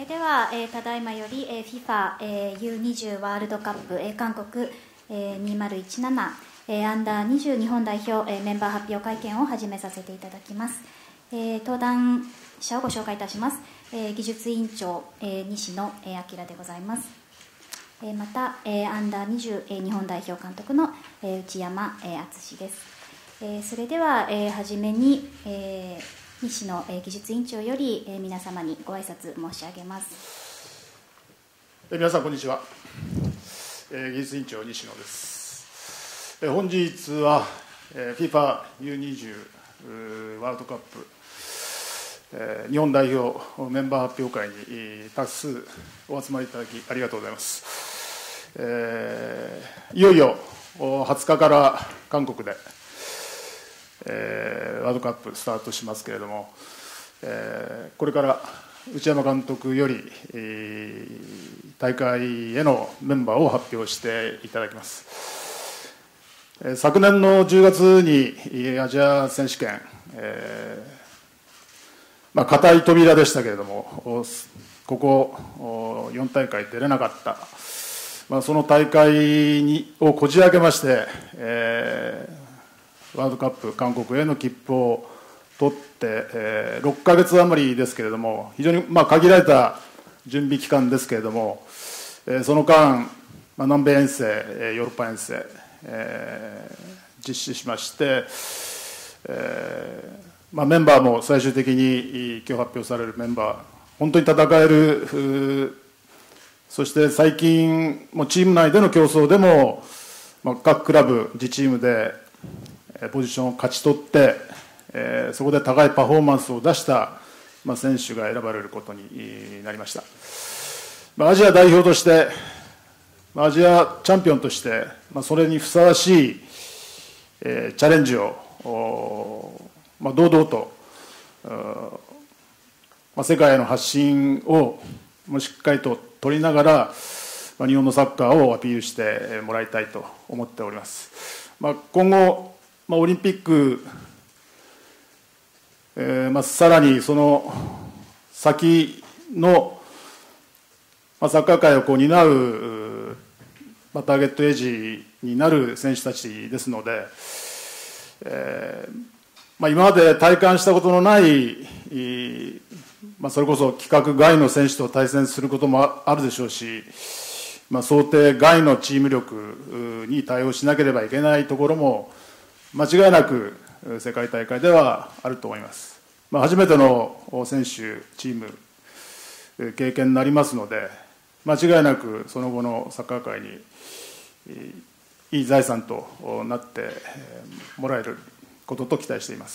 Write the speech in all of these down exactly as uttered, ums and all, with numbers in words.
れでは、えー、ただいまより、えー、フィファ、えー、ユーにじゅう ワールドカップ、えー、韓国、えー、にせんじゅうなな、えー、アンダーにじゅう日本代表、えー、メンバー発表会見を始めさせていただきます。えー、登壇者をご紹介いたします。えー、技術委員長、えー、西野、えー、明でございます。えー、また、えー、アンダーにじゅう、えー、日本代表監督の、えー、内山、えー、敦です。えー、それでは、えー、初めに、えー西野、えー、技術委員長より、えー、皆様にご挨拶申し上げます。 えー、皆さんこんにちは、えー、技術委員長西野です。えー、本日は、えー、フィファユーにじゅう ワールドカップ、えー、日本代表メンバー発表会に多数お集まりいただきありがとうございます。えー、いよいよはつかから韓国でえー、ワールドカップスタートしますけれども、えー、これから内山監督より、えー、大会へのメンバーを発表していただきます。えー、昨年のじゅうがつにアジア選手権、えーまあ、堅い扉でしたけれども、ここよん大会出れなかった、まあ、その大会にをこじ開けまして、えーワールドカップ韓国への切符を取って、えー、ろっかげつ余りですけれども、非常にまあ限られた準備期間ですけれども、えー、その間、まあ、南米遠征、ヨーロッパ遠征、えー、実施しまして、えーまあ、メンバーも最終的に今日発表されるメンバー、本当に戦える、そして最近、もチーム内での競争でも、まあ、各クラブ、自チームでポジションを勝ち取って、えー、そこで高いパフォーマンスを出した、まあ、選手が選ばれることになりました。まあ、アジア代表として、アジアチャンピオンとして、まあ、それにふさわしい、えー、チャレンジを、まあ、堂々と、まあ、世界への発信をもしっかりと取りながら、まあ、日本のサッカーをアピールしてもらいたいと思っております。まあ、今後まあ、オリンピック、えーまあ、さらにその先の、まあ、サッカー界をこう担う、まあ、ターゲットエイジになる選手たちですので、えーまあ、今まで体感したことのない、まあ、それこそ規格外の選手と対戦することもあるでしょうし、まあ、想定外のチーム力に対応しなければいけないところも間違いなく世界大会ではあると思います。まあ、初めての選手、チーム、経験になりますので、間違いなくその後のサッカー界にいい財産となってもらえることと期待しています。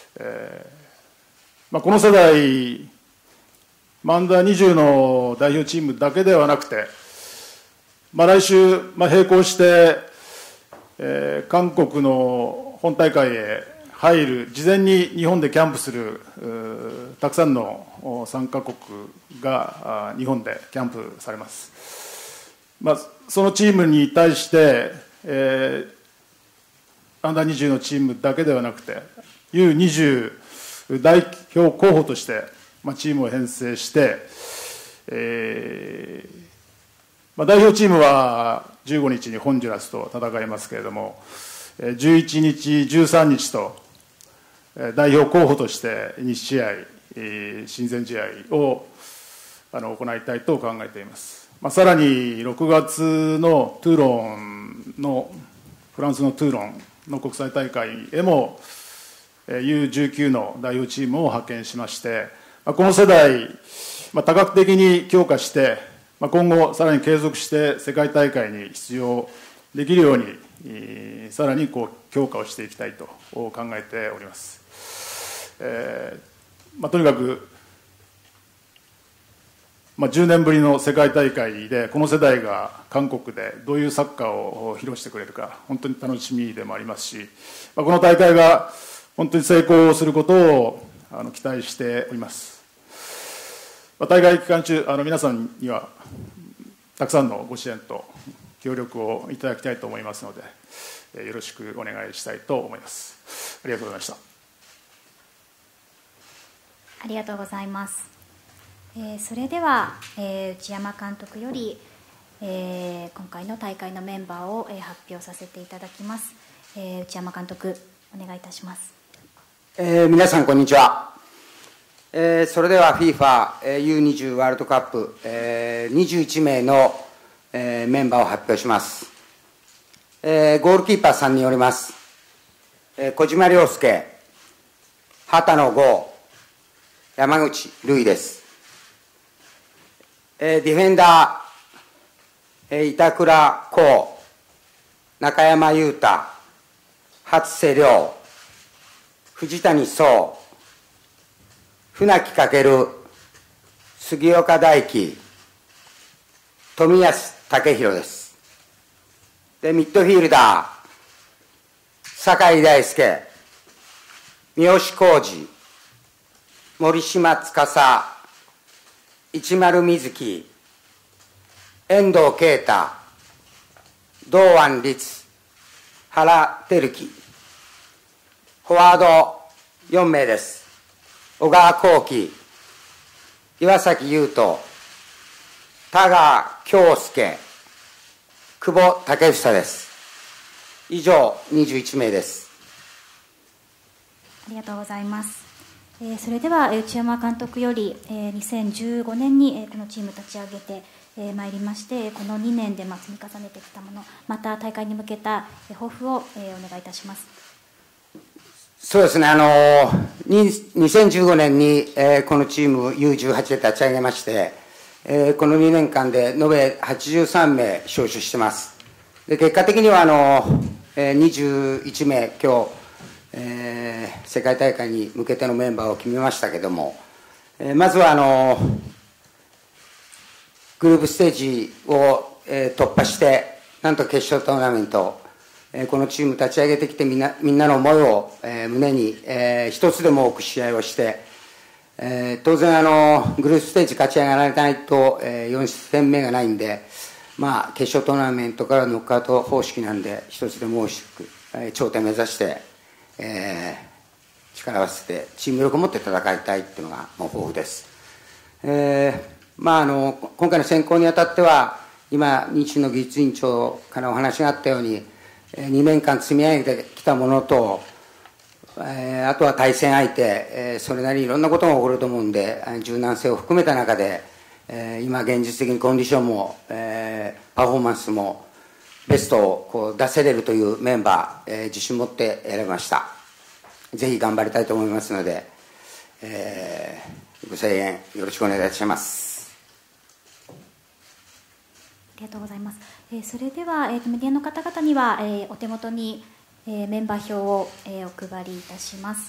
えーまあ、この世代、アンダーにじゅうの代表チームだけではなくて、まあ、来週、まあ、並行して、えー、韓国の本大会へ入る、事前に日本でキャンプするたくさんの参加国が日本でキャンプされます。まあ、そのチームに対して、えー、アンダーにじゅうのチームだけではなくて ユーにじゅう 代表候補として、まあ、チームを編成して、えーまあ、代表チームはじゅうごにちにホンジュラスと戦いますけれども、じゅういちにち、じゅうさんにちと代表候補としてに試合、親善試合を行いたいと考えています。まあ、さらにろくがつのトゥーロンの、フランスのトゥーロンの国際大会へも ユーじゅうきゅう の代表チームを派遣しまして、この世代、まあ、多角的に強化して、今後さらに継続して世界大会に出場できるようにさらにこう強化をしていきたいと考えております。えーまあ、とにかく、まあ、じゅうねんぶりの世界大会でこの世代が韓国でどういうサッカーを披露してくれるか本当に楽しみでもありますし、まあ、この大会が本当に成功することをあの期待しております。大会期間中、あの皆さんにはたくさんのご支援と協力をいただきたいと思いますので、よろしくお願いしたいと思います。ありがとうございました。 ありがとうございます。 えー、それでは、えー、内山監督より、えー、今回の大会のメンバーを、えー、発表させていただきます。えー、内山監督、お願いいたします。 えー、皆さんこんにちは。えー、それでは フィファ ユーにじゅう ワールドカップ、えー、にじゅういちめいの、えー、メンバーを発表します。えー、ゴールキーパーさんにんおります。えー、小島良介、畑野剛、山口瑠衣です。えー、ディフェンダー、えー、板倉滉、中山雄太、初瀬亮、藤谷壮、船木翔、杉岡大輝、冨安健洋です。で、ミッドフィールダー、酒井大輔、三好康児、森島司、市丸瑞希、遠藤啓太、堂安律、原輝樹、フォワードよんめいです。小川幸輝、岩崎悠斗、田川京介、久保建英です。以上にじゅういちめいです。 ありがとうございます。えー、それでは内山監督より、えー、にせんじゅうごねんに、えー、このチーム立ち上げて、えー、まいりまして、このにねんで、まあ、積み重ねてきたもの、また大会に向けた、えー、抱負を、えー、お願いいたします。 そうですね、あのにせんじゅうごねんに、えー、このチーム ユーじゅうはち で立ち上げまして、えー、このにねんかんで延べはちじゅうさんめい招集してます。で結果的にはあの、えー、にじゅういちめい今日、えー、世界大会に向けてのメンバーを決めましたけども、えー、まずはあのグループステージを、えー、突破してなんと決勝トーナメント、えー、このチーム立ち上げてきてみんなみんなの思いを、えー、胸に、えー、一つでも多く試合をして、えー、当然あのグループステージ勝ち上がられないと、えー、よん戦目がないんで、まあ、決勝トーナメントからノックアウト方式なんで一つでも大きく、えー、頂点目指してえー、力を合わせてチーム力を持って戦いたいっていうのがもう抱負です。えーまあ、あの今回の選考にあたっては今日の技術委員長からお話があったようににねんかん積み上げてきたものと、えー、あとは対戦相手、えー、それなりにいろんなことが起こると思うんで柔軟性を含めた中で、えー、今現実的にコンディションも、えー、パフォーマンスもベストをこう出せれるというメンバー、えー、自信を持って選びました。ぜひ頑張りたいと思いますので、えー、ご声援よろしくお願いいたします。 ありがとうございます。えー、それでは、えー、メディアの方々には、えー、お手元に、えー、メンバー表を、えー、お配りいたします。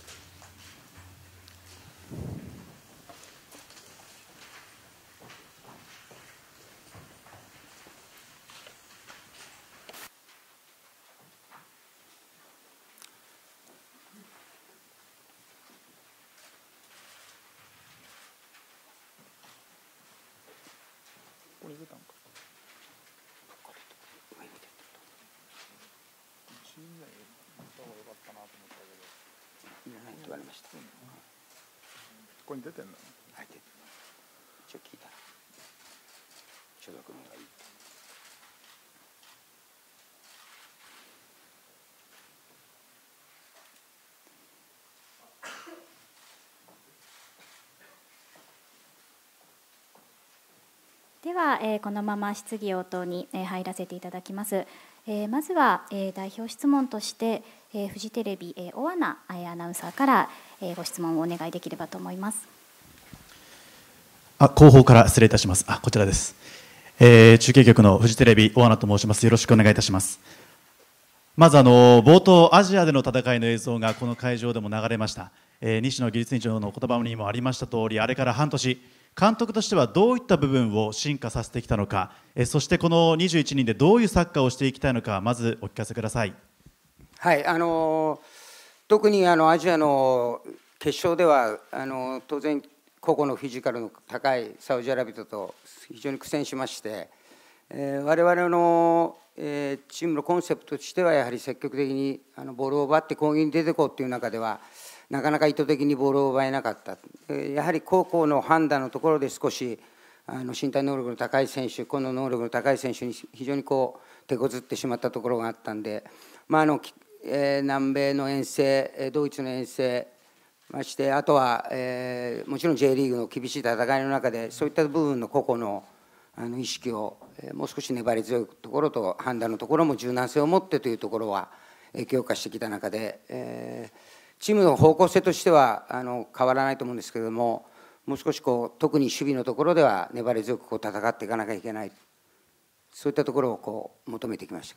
これ出たんか。チーム名言った方が良かったなと思ったけど。 いらないと言われました。 ここに出てんの？ はい、出てる。一応聞いたら所属の方がいい。 では、えー、このまま質疑応答に、えー、入らせていただきます。えー、まずは、えー、代表質問として、えー、フジテレビ、えー、大穴アナウンサーから、えー、ご質問をお願いできればと思います。 あ、後方から失礼いたします。あ、こちらです。えー、中継局のフジテレビ大穴と申します。よろしくお願いいたします。まずあの冒頭アジアでの戦いの映像がこの会場でも流れました。えー、西野技術委員長の言葉にもありました通り、あれから半年。監督としてはどういった部分を進化させてきたのか、えそしてこのにじゅういちにんでどういうサッカーをしていきたいのか、まずお聞かせください。 はい、あの特にあのアジアの決勝ではあの当然個々のフィジカルの高いサウジアラビアと非常に苦戦しまして、えー、我々の、えー、チームのコンセプトとしてはやはり積極的にあのボールを奪って攻撃に出ていこうという中ではなかなか意図的にボールを奪えなかった、やはり個々の判断のところで少しあの身体能力の高い選手、個の能力の高い選手に非常にこう手こずってしまったところがあったんで、まああのえー、南米の遠征、ドイツの遠征、ましてあとは、えー、もちろん J リーグの厳しい戦いの中でそういった部分の個々のあの意識を、えー、もう少し粘り強いところと判断のところも柔軟性を持ってというところは、えー、強化してきた中で、えー、チームの方向性としてはあの変わらないと思うんですけれども、もう少しこう特に守備のところでは粘り強くこう戦っていかなきゃいけない、そういったところをこう求めてきました。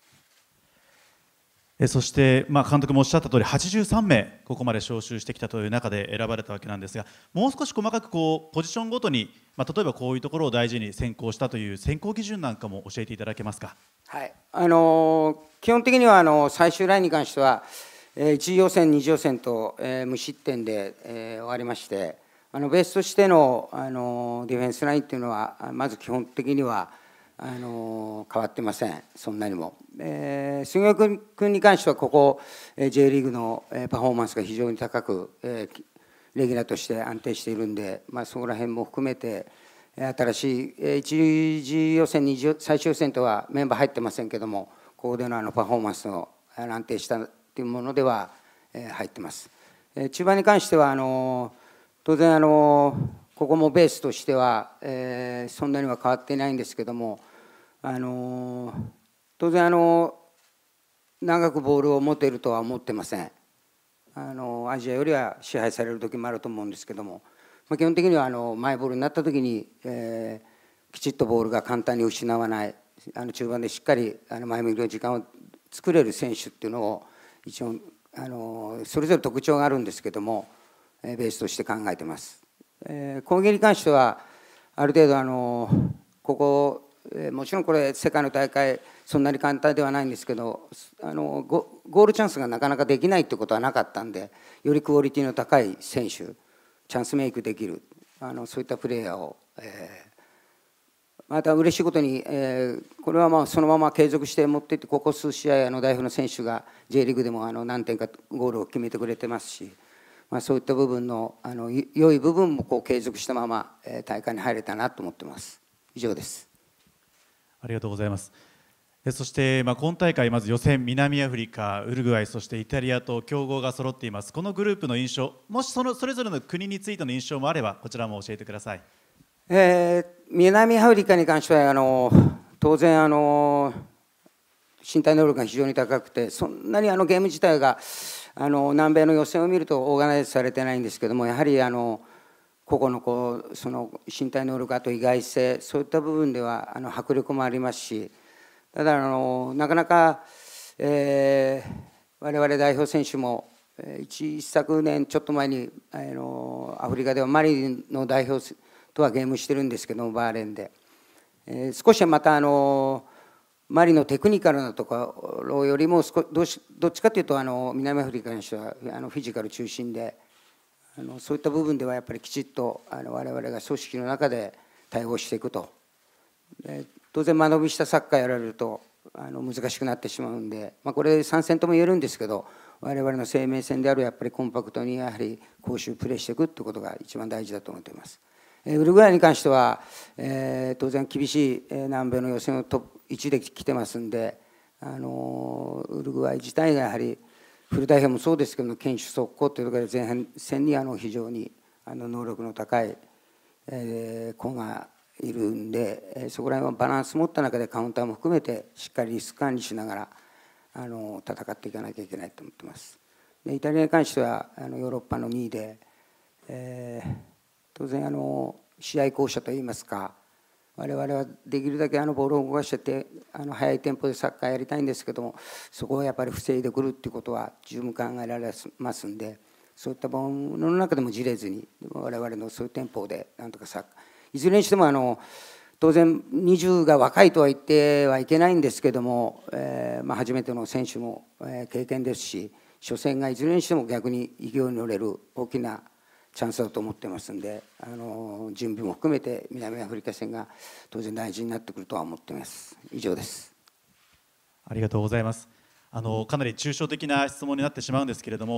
そして、まあ、監督もおっしゃった通りはちじゅうさんめいここまで招集してきたという中で選ばれたわけなんですが、もう少し細かくこうポジションごとに、まあ、例えばこういうところを大事に選考したという選考基準なんかも教えていただけますか。 はい、あの基本的にはあの最終ラインに関しては、えー、いち次予選に次予選と、えー、無失点で、えー、終わりまして、あのベースとしての、あのディフェンスラインというのはまず基本的にはあの変わってません、そんなにも。えー、杉尾君君に関してはここ、えー、J リーグの、えー、パフォーマンスが非常に高く、えー、レギュラーとして安定しているんで、まあ、そこら辺も含めて新しい、えー、いち次予選に次最終予選とはメンバー入ってませんけども、ここでのあのパフォーマンスの安定したというものでは、えー、入ってます。えー、中盤に関してはあの当然あのここもベースとしては、えー、そんなには変わっていないんですけども、あの当然あの長くボールを持てるとは思ってません。あのアジアよりは支配される時もあると思うんですけども、まあ、基本的にはあのマイボールになった時に、えー、きちっとボールが簡単に失わない、あの中盤でしっかりあの前向きの時間を作れる選手っていうのを一応あのそれぞれ特徴があるんですけども、ベースとして考えてます。えー、攻撃に関してはある程度あのここもちろんこれ世界の大会そんなに簡単ではないんですけど、あの ゴ, ゴールチャンスがなかなかできないということはなかったんで、よりクオリティの高い選手、チャンスメイクできるあのそういったプレーヤーを、えー、また嬉しいことに、えー、これはまあそのまま継続して持っていって、ここ数試合あの代表の選手が J リーグでもあの何点かゴールを決めてくれてますし、まあ、そういった部分のあの良い部分もこう継続したまま、えー、大会に入れたなと思ってます。以上です。 ありがとうございます。そして、まあ、今大会まず予選、南アフリカ、ウルグアイ、そしてイタリアと強豪が揃っています。このグループの印象、もしそのそれぞれの国についての印象もあればこちらも教えてください。 えー、南アフリカに関してはあの当然あの身体能力が非常に高くて、そんなにあのゲーム自体があの南米の予選を見るとオーガナイズされてないんですけども、やはりあの個々のこうその身体能力、あと意外性、そういった部分ではあの迫力もありますし、ただあのなかなか、えー、我々代表選手も一昨年ちょっと前にあのアフリカではマリの代表とはゲームしてるんですけども、バーレーンで、えー、少しまたあのマリのテクニカルなところよりもどっちかというとあの南アフリカにしてはあのフィジカル中心で、あのそういった部分ではやっぱりきちっとあの我々が組織の中で対応していくと。で当然間延びしたサッカーやられるとあの難しくなってしまうんで、まあ、これさん戦とも言えるんですけど、我々の生命線であるやっぱりコンパクトにやはり攻守プレーしていくということが一番大事だと思っています。ウルグアイに関しては、えー、当然厳しい南米の予選をトップいちで来てますんで、あのウルグアイ自体がやはりフル代表もそうですけど、堅守速攻というところで前半戦にあの非常にあの能力の高い、えー、子がいるんで、そこら辺はバランス持った中でカウンターも含めてしっかりリスク管理しながらあの戦っていかなきゃいけないと思ってます。でイタリアに関してはあのヨーロッパのにいで、えー、当然あの試合巧者といいますか、我々はできるだけあのボールを動かしててあの速いテンポでサッカーやりたいんですけども、そこをやっぱり防いでくるっていうことは十分考えられますんで、そういったものの中でもじれずに我々のそういうテンポでなんとかサッカー、いずれにしてもあの当然にじゅうが若いとは言ってはいけないんですけども、えーまあ、初めての選手も経験ですし、初戦がいずれにしても逆に勢いに乗れる大きなチャンスだと思ってますんで、あの準備も含めて南アフリカ戦が当然大事になってくるとは思っています。以上です。 ありがとうございます。あのかなり抽象的な質問になってしまうんですけれども、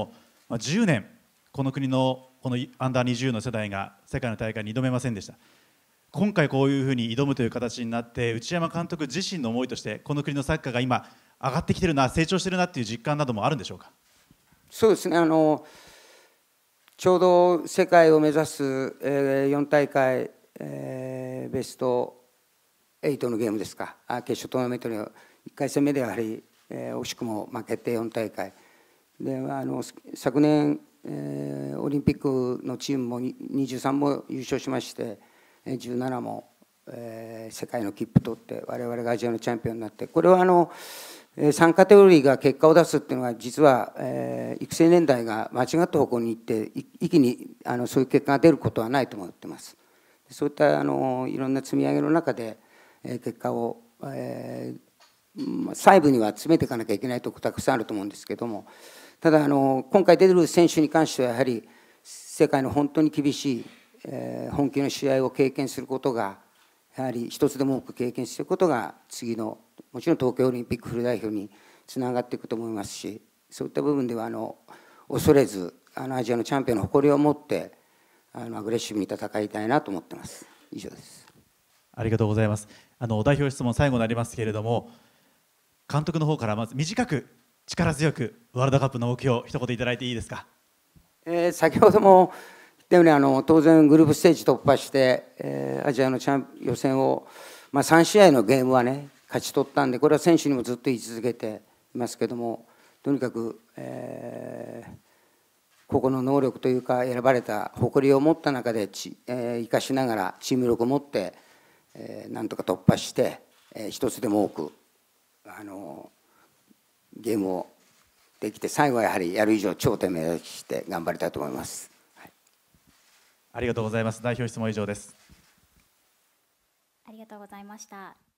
まあ、じゅうねんこの国のこのアンダーにじゅうの世代が世界の大会に挑めませんでした。今回こういうふうに挑むという形になって、内山監督自身の思いとして、この国のサッカーが今上がってきてるな、成長してるなっていう実感などもあるんでしょうか。 そうですね、あのちょうど世界を目指す、えー、よん大会、えー、ベストはちのゲームですか、決勝トーナメントのいっかい戦目ではやはり、えー、惜しくも負けてよん大会で、あの昨年、えー、オリンピックのチームもにじゅうさんも優勝しまして、じゅうななも、えー、世界の切符取って、我々がアジアのチャンピオンになって、これはあのさんカテゴリーが結果を出すっていうのは、実は、えー、育成年代が間違った方向に行って一気にあのそういう結果が出ることはないと思っています。そういったあのいろんな積み上げの中で、えー、結果を、えー、細部には詰めていかなきゃいけないところたくさんあると思うんですけども、ただあの今回出てる選手に関してはやはり世界の本当に厳しい、えー、本気の試合を経験することが、やはり一つでも多く経験することが次のもちろん東京オリンピックフル代表につながっていくと思いますし、そういった部分ではあの恐れず、あのアジアのチャンピオンの誇りを持ってあのアグレッシブに戦いたいなと思っています。以上です。 ありがとうございます。あの代表質問最後になりますけれども、監督の方からまず短く力強くワールドカップの目標一言いただいていいですか。 えー、先ほども言ったように、あの当然グループステージ突破して、えー、アジアのチャン予選を、まあ、さん試合のゲームはね勝ち取ったんで、これは選手にもずっと言い続けていますけども、とにかく、えー、個々の能力というか選ばれた誇りを持った中でち、えー、生かしながらチーム力を持って、えー、なんとか突破して、えー、一つでも多くあのゲームをできて、最後はやはりやる以上頂点目指して頑張りたいと思います。はい、 ありがとうございます。代表質問以上です。 ありがとうございました。